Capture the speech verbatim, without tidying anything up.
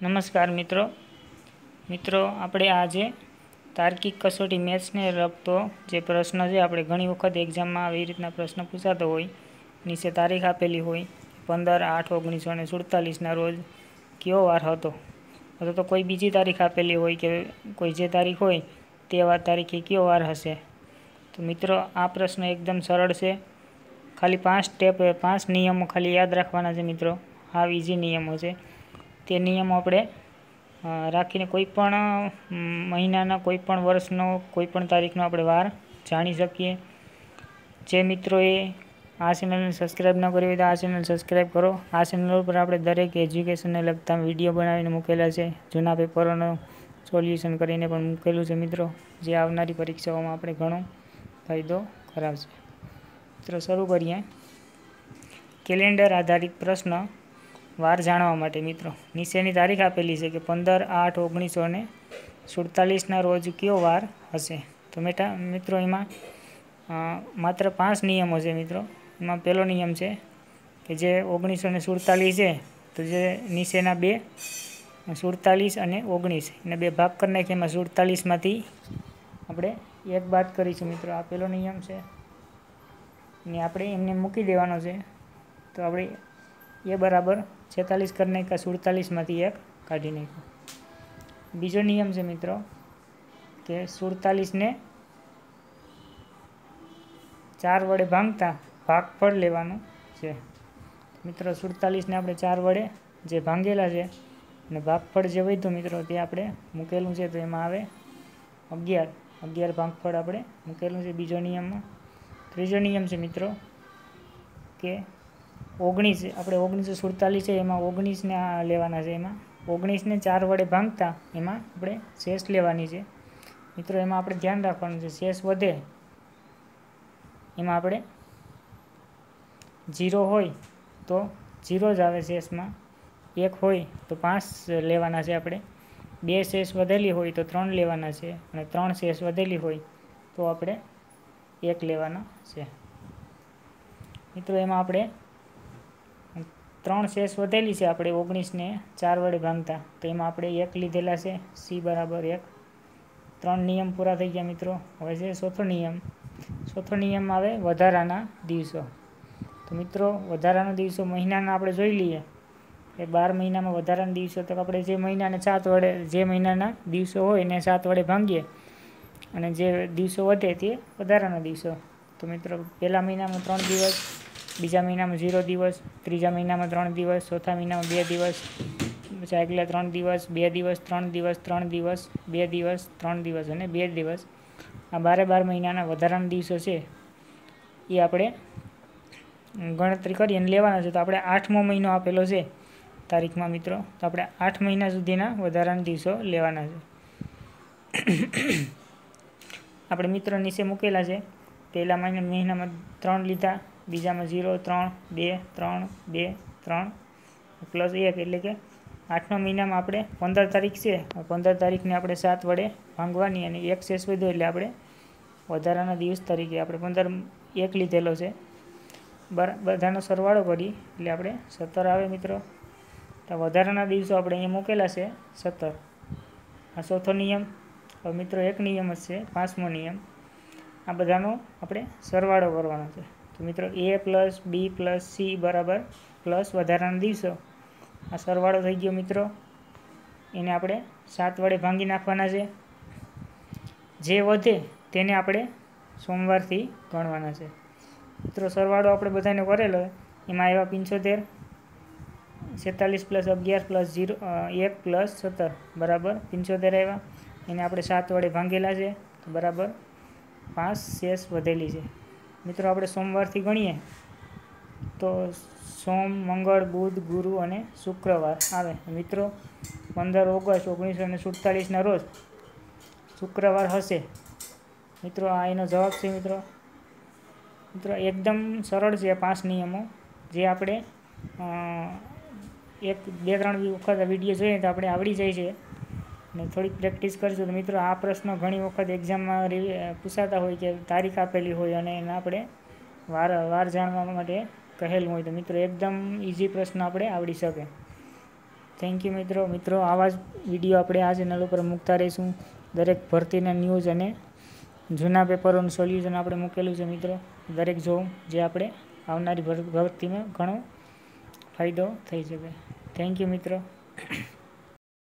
નમસ્કાર મિત્રો મિત્રો આપણે આજે તાર્કિક કસોટી મેથ્સને લગતો જે પ્રશ્ન છે આપણે ઘણી વખત એક્ઝામમાં આવી રીતના પ્રશ્ન પૂછાતો હોય, નીચે તારીખ આપેલી હોય પંદર આઠ ઓગણીસો ને સુડતાલીસના રોજ કયો વાર હતો, અથવા તો કોઈ બીજી તારીખ આપેલી હોય કે કોઈ જે તારીખ હોય તે તારીખે કયો વાર હશે। તો મિત્રો આ પ્રશ્ન એકદમ સરળ છે, ખાલી પાંચ સ્ટેપ પાંચ નિયમો ખાલી યાદ રાખવાના છે મિત્રો। હાવ ઇઝી નિયમો છે, તે નિયમો આપણે રાખીને કોઈ પણ મહિનાના કોઈ પણ વર્ષનો કોઈ પણ તારીખનો આપણે વાર જાણી શકીએ। જે મિત્રોએ આ ચેનલને સબસ્ક્રાઈબ ન કરી હોય તો આ ચેનલ સબસ્ક્રાઈબ કરો। આ ચેનલ ઉપર આપણે દરેક એજ્યુકેશનને લગતા વિડીયો બનાવીને મૂકેલા છે, જૂના પેપરોનું સોલ્યુશન કરીને પણ મૂકેલું છે મિત્રો, જે આવનારી પરીક્ષાઓમાં આપણે ઘણો ફાયદો કરાવશે। મિત્રો શરૂ કરીએ। કેલેન્ડર આધારિત પ્રશ્ન વાર જાણવા માટે મિત્રો નીચેની તારીખ આપેલી છે કે પંદર આઠ ઓગણીસો ને સુડતાલીસના રોજ કયો વાર હશે। તો મેટા મિત્રો એમાં માત્ર પાંચ નિયમો છે મિત્રો। એમાં પહેલો નિયમ છે કે જે ઓગણીસો ને સુડતાલીસ છે, તો જે નીચેના બે સુડતાલીસ અને ઓગણીસ એને બે ભાગ કરી નાખીએ, એમાં સુડતાલીસમાંથી આપણે એક બાદ કરીશું મિત્રો। આ પહેલો નિયમ છે ને આપણે એમને મૂકી દેવાનો છે, તો આપણે એ બરાબર છેતાલીસ કરી નાખ્યા, સુડતાલીસમાંથી એક કાઢી નાખ્યો। બીજો નિયમ છે મિત્રો કે સુડતાલીસને ચાર વડે ભાંગતા ભાગફળ લેવાનું છે। મિત્રો સુડતાલીસને આપણે ચાર વડે જે ભાંગેલા છે અને ભાગફળ જે વધ્યું મિત્રો તે આપણે મૂકેલું છે, તો એમાં આવે અગિયાર અગિયાર ભાગફળ આપણે મૂકેલું છે બીજો નિયમમાં। ત્રીજો નિયમ છે મિત્રો કે ઓગણીસ આપણે ઓગણીસો સુડતાલીસ છે એમાં ઓગણીસને લેવાના છે, એમાં ઓગણીસને ચાર વડે ભાંગતા એમાં આપણે શેષ લેવાની છે મિત્રો। એમાં આપણે ધ્યાન રાખવાનું છે, શેષ વધે એમાં આપણે જીરો હોય તો જીરો જ આવે શેષમાં, એક હોય તો પાંચ લેવાના છે આપણે, બે શેષ વધેલી હોય તો ત્રણ લેવાના છે, અને ત્રણ શેષ વધેલી હોય તો આપણે એક લેવાના છે મિત્રો। એમાં આપણે ત્રણ શેષ વધેલી છે આપણે ઓગણીસને ચાર વડે ભાંગતા, તો એમાં આપણે એક લીધેલા છે, સી બરાબર એક। ત્રણ નિયમ પૂરા થઈ ગયા મિત્રો। હવે છે ચોથો નિયમ। ચોથો નિયમ આવે વધારાના દિવસો। તો મિત્રો વધારાના દિવસો મહિનાના આપણે જોઈ લઈએ કે બાર મહિનામાં વધારાના દિવસો, તો આપણે જે મહિનાને સાત વડે જે મહિનાના દિવસો હોય એને સાત વડે ભાંગીએ અને જે દિવસો વધે તે વધારાના દિવસો। તો મિત્રો પહેલા મહિનામાં ત્રણ દિવસ, બીજા મહિનામાં ઝીરો દિવસ, ત્રીજા મહિનામાં ત્રણ દિવસ, ચોથા મહિનામાં બે દિવસ, પછી આગલા ત્રણ દિવસ, બે દિવસ, ત્રણ દિવસ, ત્રણ દિવસ, બે દિવસ, ત્રણ દિવસ અને બે દિવસ। આ બારે બાર મહિનાના વધારાના દિવસો છે એ આપણે ગણતરી કરી અને લેવાના છે। તો આપણે આઠમો મહિનો આપેલો છે તારીખમાં મિત્રો, તો આપણે આઠ મહિના સુધીના વધારાના દિવસો લેવાના છે। આપણે મિત્રો નીચે મૂકેલા છે, પહેલા મહિના મહિનામાં ત્રણ લીધા, બીજામાં ઝીરો, ત્રણ, બે, ત્રણ, બે, ત્રણ પ્લસ એક, એટલે કે આઠમા મહિનામાં આપણે પંદર તારીખ છે, પંદર તારીખને આપણે સાત વડે ભાંગવાની અને એક શેષ વધ્યો એટલે આપણે વધારાના દિવસ તરીકે આપણે પંદર એક લીધેલો છે, બધાનો સરવાળો કરી એટલે આપણે સત્તર આવે મિત્રો। તો વધારાના દિવસો આપણે અહીંયા મૂકેલા છે સત્તર। આ ચોથો નિયમ। હવે મિત્રો એક નિયમ જ છે, પાંચમો નિયમ। આ બધાનો આપણે સરવાળો કરવાનો છે। તો મિત્રો A plus B plus C બરાબર પ્લસ વધારાના દિવસો, આ સરવાળો થઈ ગયો મિત્રો। એને આપણે સાત વડે ભાંગી નાખવાના છે, જે વધે તેને આપણે સોમવારથી ગણવાના છે મિત્રો। સરવાળો આપણે બધાને કરેલો, એમાં આવ્યા પંચોતેર, છેતાલીસ પ્લસ અગિયાર પ્લસ ઝીરો એક પ્લસ સત્તર બરાબર પંચોતેર આવ્યા, એને આપણે સાત વડે ભાંગેલા છે તો બરાબર પાંચ શેષ વધેલી છે મિત્રો। આપણે સોમવારથી ગણીએ તો સોમ, મંગળ, બુધ, ગુરુ અને શુક્રવાર આવે મિત્રો। પંદર ઓગસ્ટ ઓગણીસો ને સુડતાલીસના રોજ શુક્રવાર હશે મિત્રો। આ એનો જવાબ છે મિત્રો। મિત્રો એકદમ સરળ છે પાંચ નિયમો, જે આપણે એક બે ત્રણ વખત વિડીયો જોઈએ તો આપણે આવડી જાય છે ને થોડીક પ્રેક્ટિસ કરશું તો મિત્રો આ પ્રશ્ન ઘણી વખત એક્ઝામમાં પૂછાતા હોય કે તારીખ આપેલી હોય અને એને આપણે વાર વાર જાણવા માટે કહેલું હોય, તો મિત્રો એકદમ ઇઝી પ્રશ્ન આપણે આવડી શકે। થેન્ક યુ મિત્રો. મિત્રો આવા જ વિડીયો આપણે આ ચેનલ ઉપર મૂકતા રહીશું. દરેક ભરતીના ન્યૂઝ અને જૂના પેપરોનું સોલ્યુશન આપણે મૂકેલું છે મિત્રો. દરેક જોવું, જે આપણે આવનારી ભરતીમાં ઘણો ફાયદો થઈ શકે. થેન્ક યુ મિત્રો.